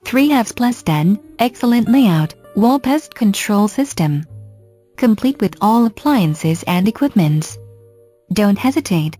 3 plus 10, excellent layout, wall pest control system. Complete with all appliances and equipments. Don't hesitate.